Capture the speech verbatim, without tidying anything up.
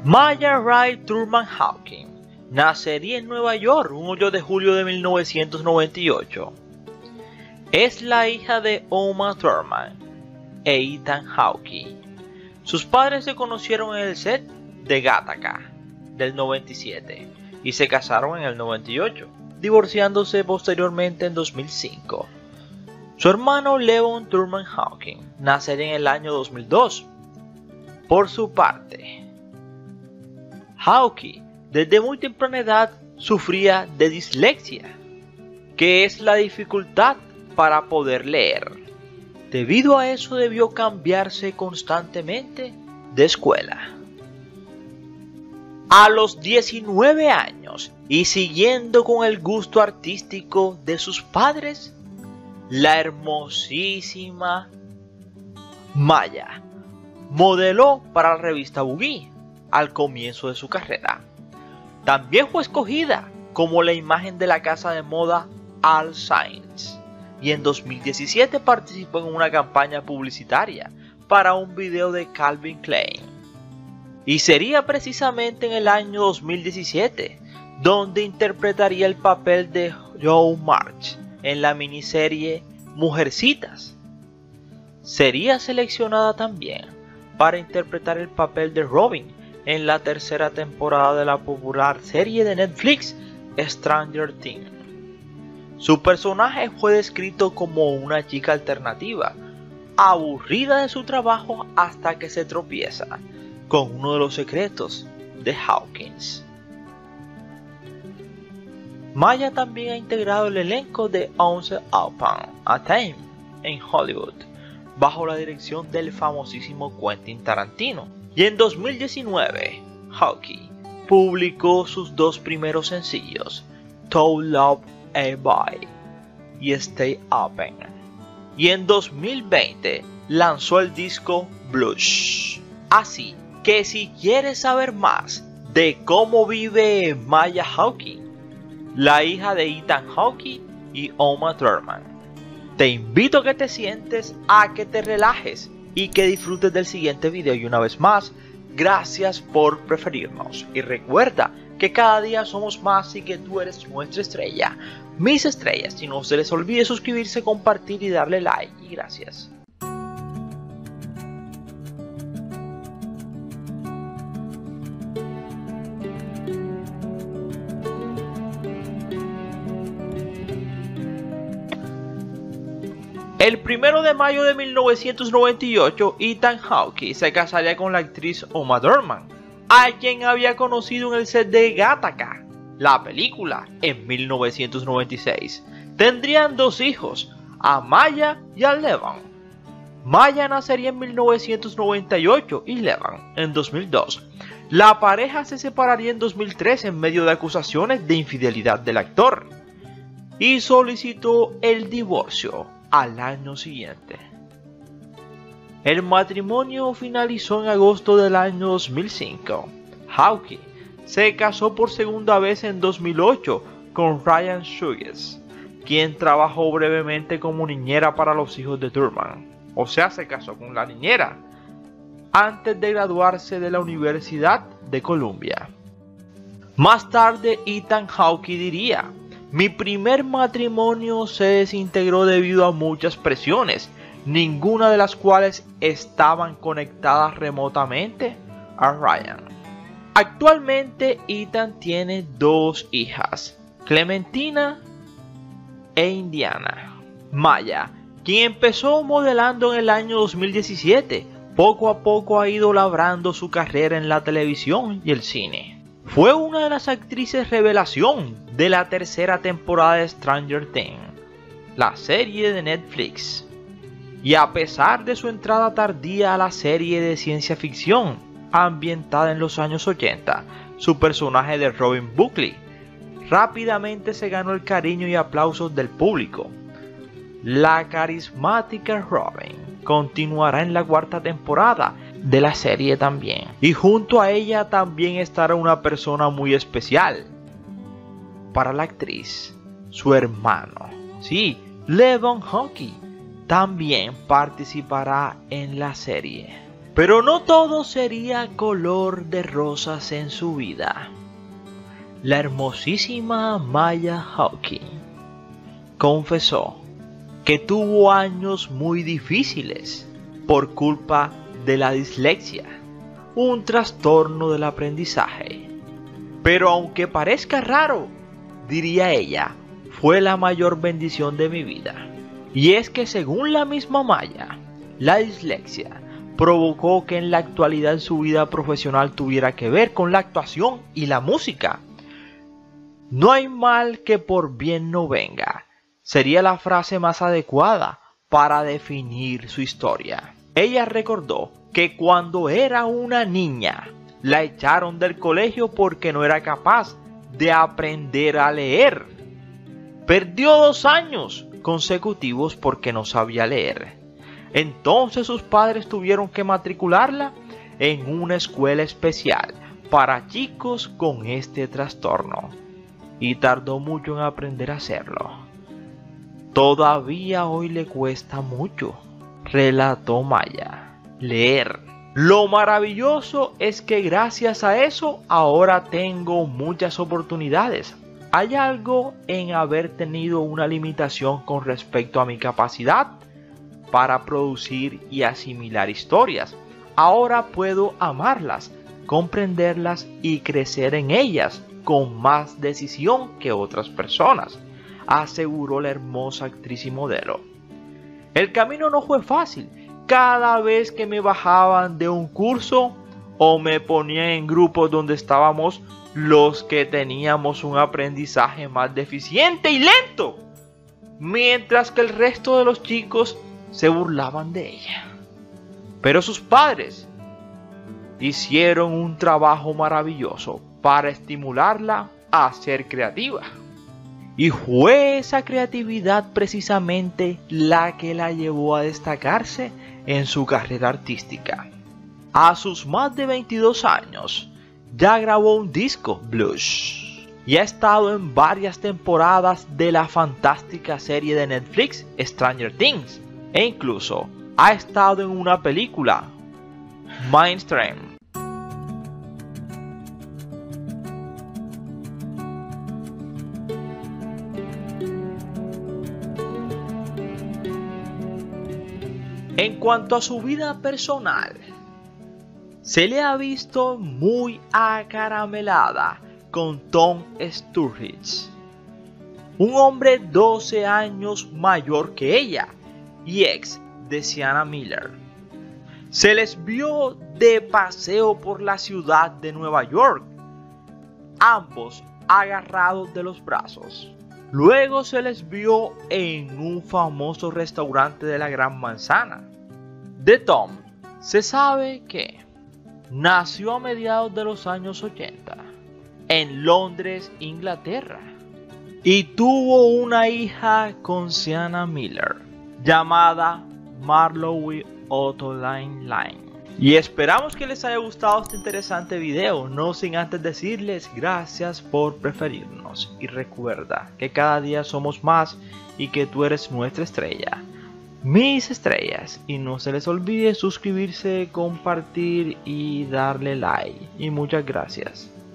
Maya Ray Thurman Hawkins nacería en Nueva York un ocho de julio de mil novecientos noventa y ocho. Es la hija de Uma Thurman e Ethan Hawke. Sus padres se conocieron en el set de Gattaca del noventa y siete y se casaron en el noventa y ocho, divorciándose posteriormente en dos mil cinco. Su hermano Levon Thurman Hawkins nacería en el año dos mil dos. Por su parte, Hawke desde muy temprana edad sufría de dislexia, que es la dificultad para poder leer. Debido a eso debió cambiarse constantemente de escuela. A los diecinueve años y siguiendo con el gusto artístico de sus padres, la hermosísima Maya modeló para la revista Vogue al comienzo de su carrera. También fue escogida como la imagen de la casa de moda All Saints y en dos mil diecisiete participó en una campaña publicitaria para un video de Calvin Klein. Y sería precisamente en el año dos mil diecisiete donde interpretaría el papel de Joe March en la miniserie Mujercitas. Sería seleccionada también para interpretar el papel de Robin en la tercera temporada de la popular serie de Netflix Stranger Things. Su personaje fue descrito como una chica alternativa, aburrida de su trabajo hasta que se tropieza con uno de los secretos de Hawkins. Maya también ha integrado el elenco de Once Upon a Time en Hollywood, bajo la dirección del famosísimo Quentin Tarantino. Y en dos mil diecinueve, Hawke publicó sus dos primeros sencillos, To Love a Boy y Stay Open. Y en dos mil veinte lanzó el disco Blush. Así que si quieres saber más de cómo vive Maya Hawke, la hija de Ethan Hawke y Uma Thurman, te invito a que te sientes, a que te relajes y que disfrutes del siguiente video. Y una vez más, gracias por preferirnos. Y recuerda que cada día somos más y que tú eres nuestra estrella, mis estrellas. Y no se les olvide suscribirse, compartir y darle like. Y gracias. El primero de mayo de mil novecientos noventa y ocho, Ethan Hawke se casaría con la actriz Uma Thurman, a quien había conocido en el set de Gattaca, la película, en mil novecientos noventa y seis. Tendrían dos hijos, a Maya y a Levon. Maya nacería en mil novecientos noventa y ocho y Levon en dos mil dos. La pareja se separaría en dos mil tres en medio de acusaciones de infidelidad del actor y solicitó el divorcio al año siguiente. El matrimonio finalizó en agosto del año dos mil cinco. Hawke se casó por segunda vez en dos mil ocho con Ryan Hughes, quien trabajó brevemente como niñera para los hijos de Thurman. O sea, se casó con la niñera antes de graduarse de la Universidad de Columbia. Más tarde, Ethan Hawke diría: mi primer matrimonio se desintegró debido a muchas presiones, ninguna de las cuales estaban conectadas remotamente a Ryan. Actualmente Ethan tiene dos hijas, Clementina e Indiana. Maya, quien empezó modelando en el año dos mil diecisiete, poco a poco ha ido labrando su carrera en la televisión y el cine. Fue una de las actrices revelación de la tercera temporada de Stranger Things, la serie de Netflix. Y a pesar de su entrada tardía a la serie de ciencia ficción ambientada en los años ochenta, su personaje de Robin Buckley rápidamente se ganó el cariño y aplausos del público. La carismática Robin continuará en la cuarta temporada de la serie también, y junto a ella también estará una persona muy especial para la actriz, su hermano. Sí, Levon Hawke también participará en la serie. Pero no todo sería color de rosas en su vida. La hermosísima Maya Hawke confesó que tuvo años muy difíciles por culpa de la dislexia, un trastorno del aprendizaje. Pero aunque parezca raro, diría ella, fue la mayor bendición de mi vida. Y es que según la misma Maya, la dislexia provocó que en la actualidad su vida profesional tuviera que ver con la actuación y la música. No hay mal que por bien no venga, sería la frase más adecuada para definir su historia. Ella recordó que cuando era una niña, la echaron del colegio porque no era capaz de aprender a leer. Perdió dos años consecutivos porque no sabía leer. Entonces sus padres tuvieron que matricularla en una escuela especial para chicos con este trastorno. Y tardó mucho en aprender a hacerlo. Todavía hoy le cuesta mucho, relató Maya, leer. Lo maravilloso es que gracias a eso ahora tengo muchas oportunidades. Hay algo en haber tenido una limitación con respecto a mi capacidad para producir y asimilar historias. Ahora puedo amarlas, comprenderlas y crecer en ellas con más decisión que otras personas, aseguró la hermosa actriz y modelo. El camino no fue fácil. Cada vez que me bajaban de un curso o me ponían en grupos donde estábamos los que teníamos un aprendizaje más deficiente y lento, mientras que el resto de los chicos se burlaban de ella. Pero sus padres hicieron un trabajo maravilloso para estimularla a ser creativa. Y fue esa creatividad precisamente la que la llevó a destacarse en su carrera artística. A sus más de veintidós años, ya grabó un disco, Blues, y ha estado en varias temporadas de la fantástica serie de Netflix Stranger Things, e incluso ha estado en una película, Mindstream. En cuanto a su vida personal, se le ha visto muy acaramelada con Tom Sturridge, un hombre doce años mayor que ella y ex de Sienna Miller. Se les vio de paseo por la ciudad de Nueva York, ambos agarrados de los brazos. Luego se les vio en un famoso restaurante de la Gran Manzana. De Tom se sabe que nació a mediados de los años ochenta en Londres, Inglaterra, y tuvo una hija con Sienna Miller llamada Marlowe Ottolina Line. Y esperamos que les haya gustado este interesante video, no sin antes decirles gracias por preferirnos. Y recuerda que cada día somos más y que tú eres nuestra estrella, mis estrellas. Y no se les olvide suscribirse, compartir y darle like. Y muchas gracias.